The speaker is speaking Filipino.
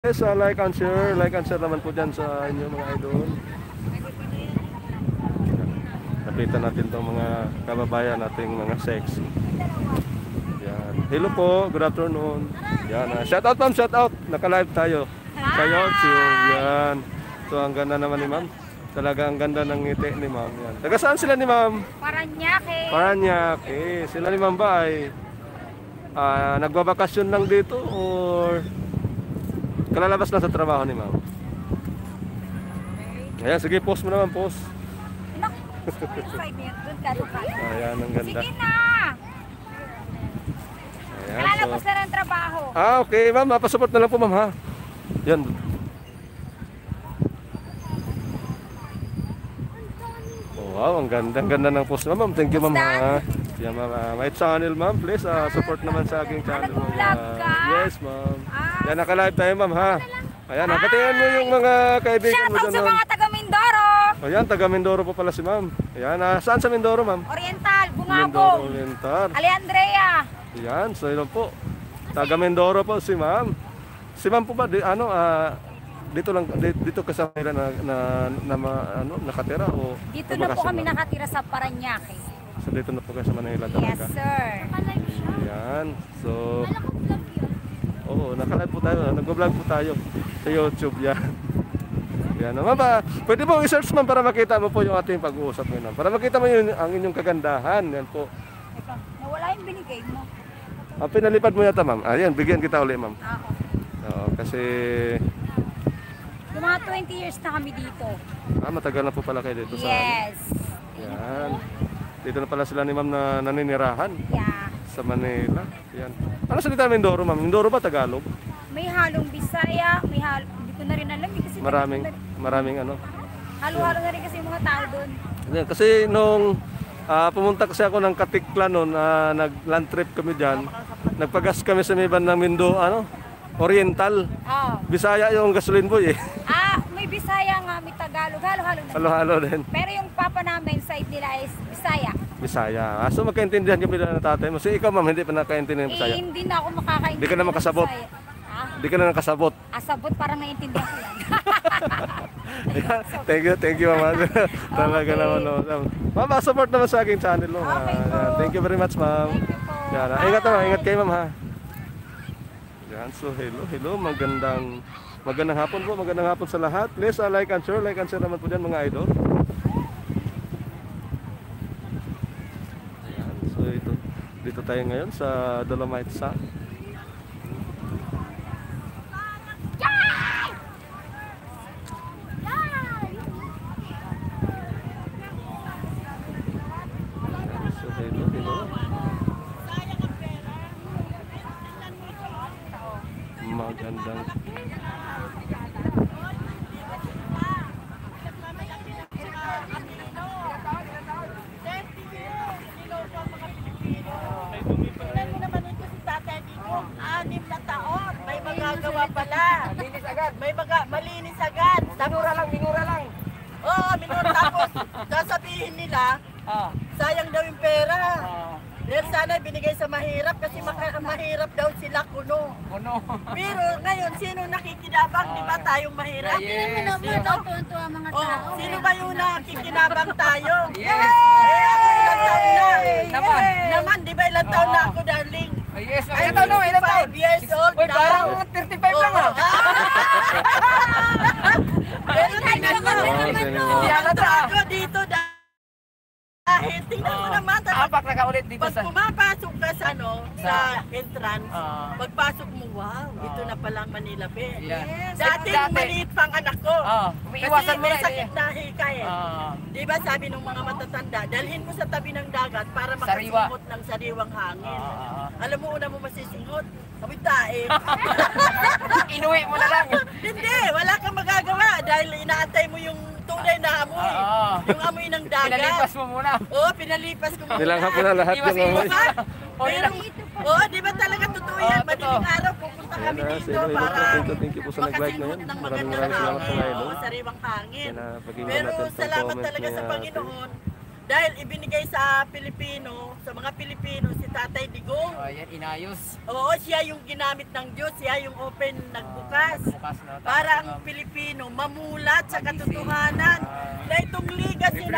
Yes, like and share naman po dyan sa inyo mga idol. Napitan natin itong mga kababayan nating mga sexy. Yan. Hello po, good afternoon. Yan, shout out ma'am, shout out. Naka-live tayo sa YouTube. Yan. So ang ganda naman ni ma'am. Talaga ang ganda ng ngiti ni ma'am. Yan. Taga saan sila ni ma'am? Paranaque. Paranaque. Sila ni ma'am ba ay nagbabakasyon lang dito or kalalabas lang sa trabaho ni ma'am? Ayan, sige, post mo naman, post. Ayan, ang ganda. Sige na! Ayan, kalalabas na ng trabaho. Okay, ma'am, mapasupport na lang po, ma'am, ha? Yan. Oh, wow, ang ganda, ng post, ma'am. Thank you, ma'am, ha? Yan, ma'am. My channel, ma'am, please, support naman sa aking channel. Nag-vlog ka? Yes, ma'am. Yan, naka-live tayo, ma'am, ha? Ayan, nabatihan mo yung mga kaibigan mo Shoutout dyan, sa mga taga Mindoro. Ayan, taga Mindoro po pala si ma'am. Ayan, saan sa Mindoro, ma'am? Oriental, Mindoro Bungabong. Oriental. Alejandria. Ayan, so yun po. Taga Mindoro po si ma'am. Si ma'am po ba, dito lang, dito kasama nila nakatira o Dito na po kami nakatira sa Paranaque. So dito na po kayo sa Manila talaga. Yes, sir. Ayan, so oo, naka-live po tayo, nag-vlog po tayo sa YouTube yan. Yan, ma'am, pwede po i-search ma'am para makita mo po yung ating pag-uusap ngayon. Para makita mo ang inyong kagandahan. Yan po. Ito, nawala yung binigay mo. Ang pinalipad mo yata ma'am. Ayan, bigyan kita ulit ma'am. Ako. Oo, kasi Yung mga 20 years na kami dito. matagal na po pala kayo dito sa Yes. Yan. Dito na pala sila ni ma'am na naninirahan Yeah. sa Manila. Yan. Ano salita Mindoro ma'am? Mindoro ba Tagalog? May halong Bisaya, may halong, hindi ko na rin alam kasi Maraming ano. halo-halo na rin kasi yung mga tao doon. Yan, kasi nung pumunta kasi ako ng Katiklan noon, nag-land trip kami diyan. Nagpagas kami sa may bandang Mindoro, Oriental. Oh. Bisaya yung gasoline boy eh. May Bisaya nga, may Tagalog, halo-halo na. Halo-halo din. Pero yung papa namin, side nila is Bisaya. Bisaya. So magkaintindihan kami na ng tatay mo. So ikaw ma'am, hindi pa nakaintindihan ng Bisaya. Hindi na ako makakaintindihan. Hindi ka na makasabot. ng Bisaya. Hindi ka na nakasabot. Sabot, parang naiintindihan ko yan. Thank you ma'am. Talaga naman. Ma'am, support naman sa aking channel. No? Okay po. Thank you very much ma'am. Thank you po. Yan, ingat naman, ingat kayo ma'am ha. Yan, so hello, magandang hapon sa lahat. Please like and share naman po dyan mga idol. Ayan, so dito tayo ngayon sa Dolomite Sun. So hello. Magandang may magagawa pala. Malinis agad. Malinis agad. Minura lang. Oo, minura. Tapos, sasabihin nila, sayang daw yung pera. Dahil sana binigay sa mahirap kasi mahirap daw sila kuno. Pero ngayon, sino nakikinabang? Di ba tayong mahirap? Yes. Sino ba yung nakikinabang tayo? Yes. Naman, di ba ilang taon na ako, darling? Yes, Ay, ilan taon na? 5 years old Uy, now. parang 35 lang ah. Pero tingnan mo, Hindi halata. ako dito dahil tingnan mo naman. Apak na kaulit dito Pag sa... pumapasok ka sa entrance, pagpasok mo, wow, ito na palang Manila Bay. Yan. Dati maliit pang anak ko. Umiiwasan mo Kasi may na sakit na hika eh. Di ba sabi ng mga matatanda, dalhin mo sa tabi ng dagat para Sariwa. makasinghot ng sariwang hangin. Alam mo, una mo masisinghot, kami tae. Inuwi mo na lang. Hindi, wala kang magagawa dahil inaantay mo yung tunay na amoy. Yung amoy ng dagat. Pinalipas mo muna. Oo, pinalipas ko muna. Nilanghap ko na lahat yung Iwas-iwas mga na. Pero, oo, di ba talaga totoo yan? Madaling araw, pupunta kami dito para thank you po sa nag-like na yun. makasinghot ng Maraming magandang salamat hangin. mga idol. Oo, sariwang hangin. Yan, pakinggan Pero natin po salamat comment talaga niya, sa Panginoon Dahil ibinigay sa Pilipino, sa mga Pilipino, si Tatay Digong. Oh, yan, inayos. Oo, siya yung ginamit ng Diyos, siya yung open nagbukas. Bukas na. Para ang Pilipino mamulat sa katotohanan na itong legacy na